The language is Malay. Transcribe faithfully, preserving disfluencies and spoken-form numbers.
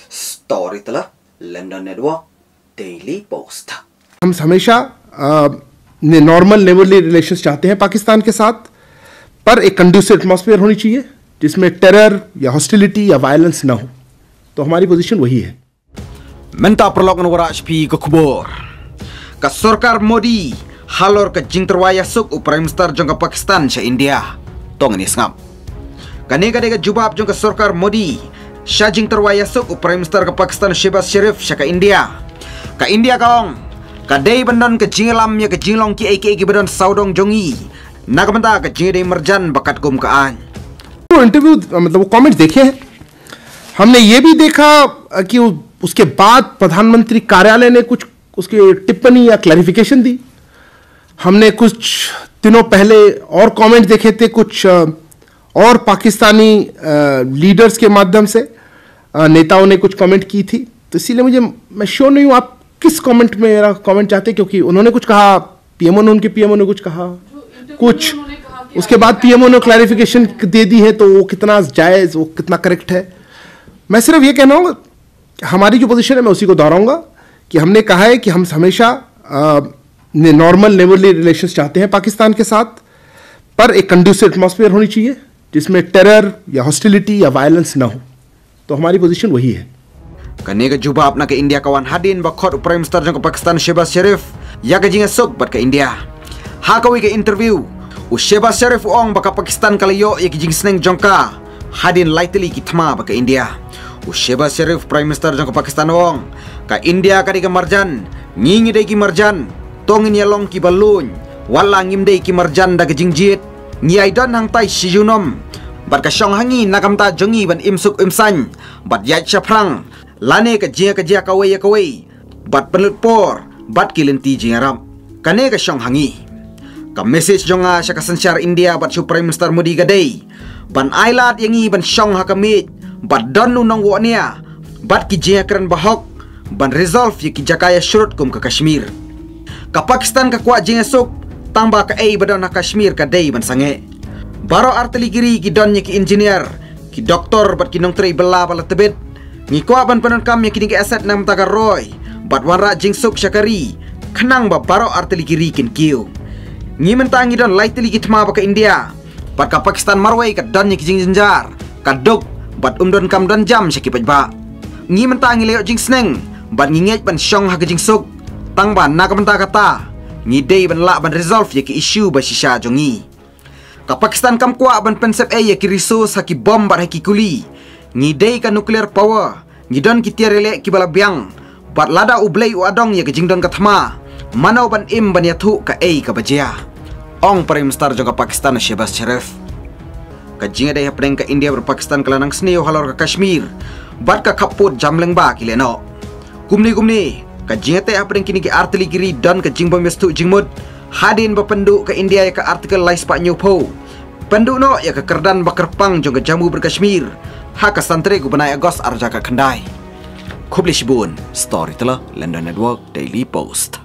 Storyteller, London Network, Daily Post। हम हमेशा normal neighbourly relations चाहते हैं पाकिस्तान के साथ, पर एक कंड्यूसिव एटमॉस्फेयर होनी चाहिए जिसमें टेरर या हॉस्टिलिटी या वायलेंस ना हो। तो हमारी पोजीशन वही है। Menta perlokan waraj pi ke kubur. Ka Sarkar Modi halor ke jing terwaya suk u Prime Minister jong ke Pakistan sya India. Tong ni sngap. Ka nega dega jubab jong ke Sarkar Modi sya jing terwaya suk u Prime Minister ke Pakistan Shehbaz Sharif sya ke India. Ka India kaong ka dei bandon ke jingalam ya ke jinglong ki eke ki bandon saudong jongi. Nagamenta ke jing dei merjan bakat kum ka an. वो interview मतलब वो कमेंट देखे हैं हमने, ये भी देखा कि उसके बाद प्रधानमंत्री कार्यालय ने कुछ उसकी टिप्पणी या क्लैरिफिकेशन दी। हमने कुछ दिनों पहले और कमेंट देखे थे कुछ और पाकिस्तानी लीडर्स के माध्यम से, नेताओं ने कुछ कमेंट की थी। तो इसीलिए मुझे मैं श्योर नहीं हूँ आप किस कमेंट में मेरा कमेंट चाहते हैं, क्योंकि उन्होंने कुछ कहा, पीएमओ ने उनके पीएमओ ने कुछ कहा, कुछ उसके बाद पीएमओ ने क्लैरिफिकेशन दे दी है, तो वो कितना जायज़, वो कितना करेक्ट है। मैं सिर्फ ये कहना हूँ, हमारी जो पोजीशन है मैं उसी को दोहराऊंगा कि हमने कहा है कि हम हमेशा नॉर्मल नेबरली रिलेशंस चाहते हैं पाकिस्तान के साथ, पर एक कंड्यूसिव एटमॉस्फेयर होनी चाहिए जिसमें टेरर या हॉस्टिलिटी या वायलेंस ना हो। तो हमारी पोजीशन वही है। Kanega jubab na ke India kawan hadin bakot Prime Minister jong ke Pakistan Shehbaz Sharif ya ke jinga sok bat ke India. Ha kawi ke interview u Shehbaz Sharif ong baka Pakistan kalayo ya ke jing sneng jongka hadin lightly ki thama ba ke India. U Shehbaz Sharif Prime Minister jong ke Pakistan ong ka India ka diga marjan ngingi dei ki marjan tongin ya long ki balun wala ngim dei ki marjan da ke jingjit ngi aidan hang tai sijunom bat ka shong hangi nakamta jongi ban imsuk imsan bat yai chaprang lane ka jia ka jia kawai ya kawai bat pelut por bat kilenti jingaram kane ka shong hangi ka message jonga sya ka sanchar India bat su Prime Minister Modi gadai ban ailat yangi ban shong ha kamit bat don nu nong wo nia bat ki jia kran bahok ban resolve ye ki jakaya shurut kum ka Kashmir ka Pakistan ka kwa jinga sok tamba ka ei badon ha Kashmir ka dei ban sange baro arteli kiri ki don ye ki engineer ki doktor bat ki nong trei bela bala tebet ni kwa ban panon kam yakini ke asat nam tagar roy bat wanra jing sok syakari khnang ba baro arteli kiri kin kiu ni mentangi don lightly kitma ba ke India bat ka Pakistan marwai ka don ni jing jinjar ka dok bat umdon kam don jam syaki ba ni mentangi leo jing sneng bat ngingej ban syong ha ke jing sok tang ban na ka menta kata ni dei ban la ban resolve yaki issue ba shisha jongi ka Pakistan kam kwa ban pensep e yaki resource ha ki bom bat ha ki kuli ni dei ka nuclear power ni don ki tiarele ki bala biang bat lada ublei u adong ya ke jingdon ka thama manau ban im ban yathu ka ei ka bajia ong Prime Minister jong ka Pakistan Shehbaz Sharif ka jinga dei hapdeng ka India ber Pakistan kalanang sneo halor ka Kashmir bat ka khaput jamleng ba ki leno kumni kumni ka jinga te hapdeng kini ki arteli giri don ka jingbom mestu jingmut hadin ba pendu ka India ya ka artikel lais pa nyupo pendu no ya ka kerdan bakerpang jong ka Jammu ber Kashmir haka santre gubanai Agos arja ka khandai. Kubli Shibun, Storyteller, London Network, Daily Post.